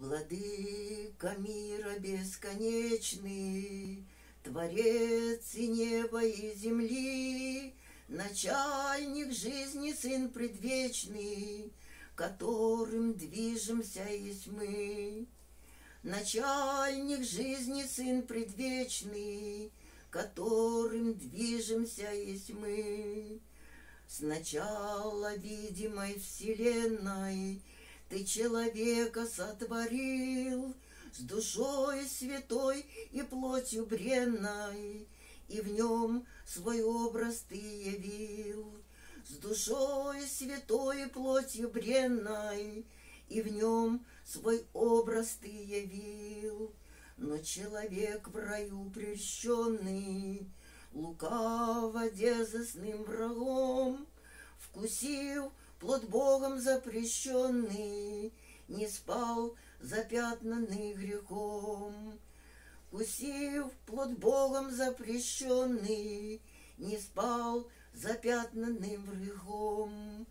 Владыка мира бесконечный, Творец и неба, и земли, Начальник жизни, Сын предвечный, Которым движемся есть мы. Начальник жизни, Сын предвечный, Которым движемся есть мы. С начала видимой вселенной Ты человека сотворил, С душой святой и плотью бренной, И в нем свой образ Ты явил. С душой святой и плотью бренной, И в нем свой образ Ты явил. Но человек в раю прельщенный, лукаво дерзостным врагом, вкусив плод Богом запрещенный, не спал запятнанный грехом. Вкусив плод Богом запрещенный, не спал запятнанным грехом.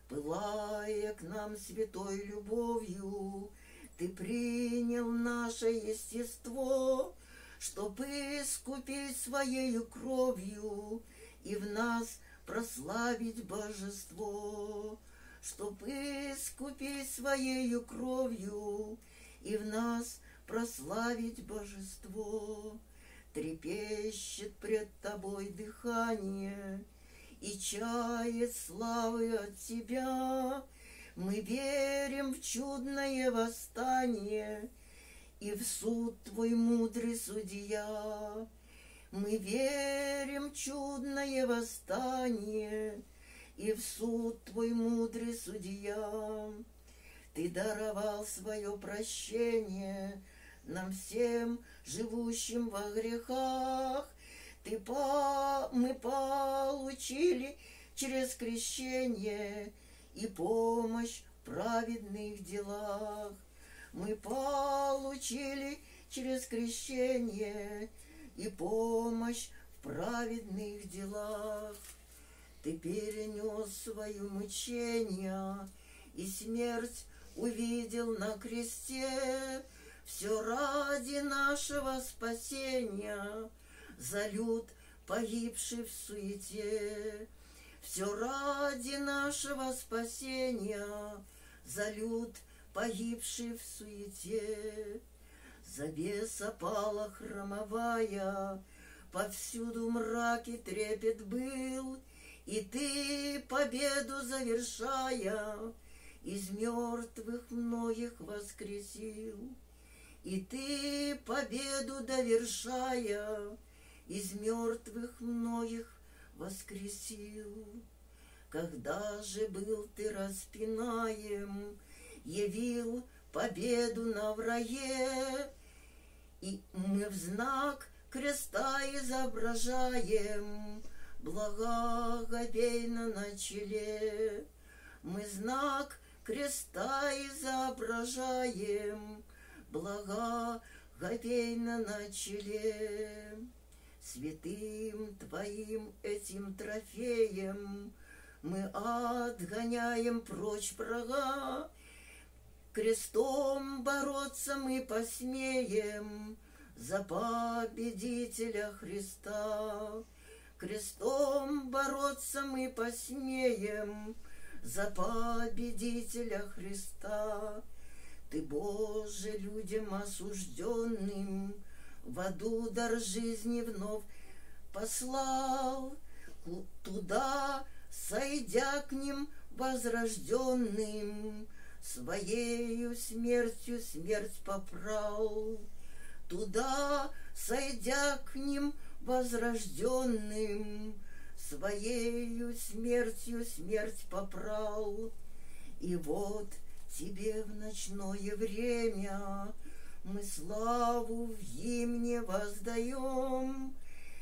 Пылая к нам святой любовью, Ты принял наше естество, чтоб искупить Своею кровью и в нас прославить божество. Чтоб искупить Своею кровью и в нас прославить божество. Трепещет пред Тобой дыхание и чает славы от Тебя. Мы верим в чудное восстание и в суд Твой мудрый судья. Мы верим в чудное восстание и в суд Твой мудрый судья. Ты даровал свое прощение нам всем, живущим во грехах. Мы получили через крещение и помощь в праведных делах. Мы получили через крещение и помощь в праведных делах. Ты перенес свое мучение и смерть увидел на кресте. Все ради нашего спасения, за люд, погибший в суете. Все ради нашего спасения, за люд, погибший в суете. Завеса пала хромовая, повсюду мрак и трепет был, и Ты, победу завершая, из мертвых многих воскресил. И Ты, победу довершая, из мертвых многих воскресил. Когда же был Ты распинаем, явил победу на враге, и мы в знак креста изображаем благоговейно на челе. Мы знак креста изображаем благоговейно на челе. Святым Твоим этим трофеем мы отгоняем прочь врага. Крестом бороться мы посмеем за победителя Христа. Крестом бороться мы посмеем за победителя Христа. Ты, Боже, людям осужденным в аду дар жизни вновь послал, туда, сойдя к ним возрожденным, Своею смертью смерть попрал. Туда, сойдя к ним возрожденным, Своею смертью смерть попрал. И вот Тебе в ночное время мы славу в гимне воздаем,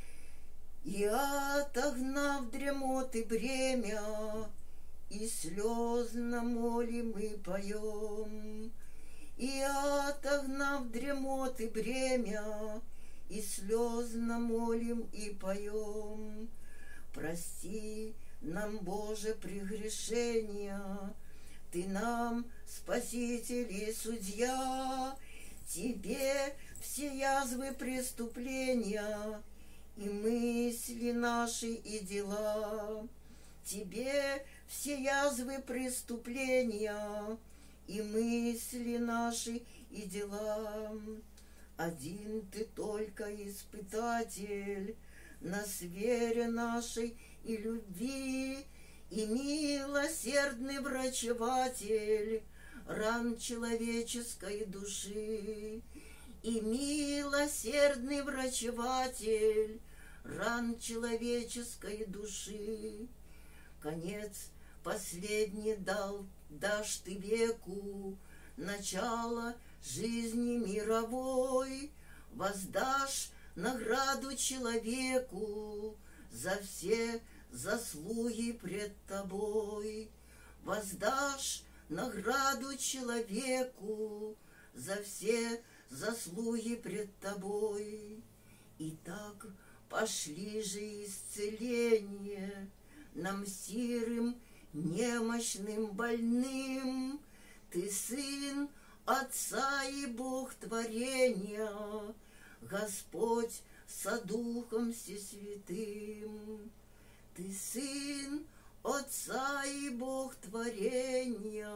и, отогнав дремоты бремя, и слезно молим и поем. И, отогнав дремоты бремя, и слезно молим и поем. Прости нам, Боже, прегрешения, Ты нам Спаситель и Судья, Тебе все язвы преступления и мысли наши и дела. Тебе все язвы преступления и мысли наши и дела. Один Ты только испытатель нас вере нашей и любви, и милосердный врачеватель ран человеческой души, и милосердный врачеватель ран человеческой души. Конец последний дашь Ты веку, начало жизни мировой, воздашь награду человеку за все заслуги пред Тобой, воздашь награду человеку за все заслуги пред Тобой. Итак, пошли же исцеление нам сирым, немощным, больным. Ты Сын Отца и Бог творения, Господь со Духом Всесвятым. Ты Сын Отца и Бог творения,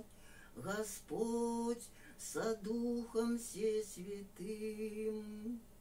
Господь со Духом Всесвятым.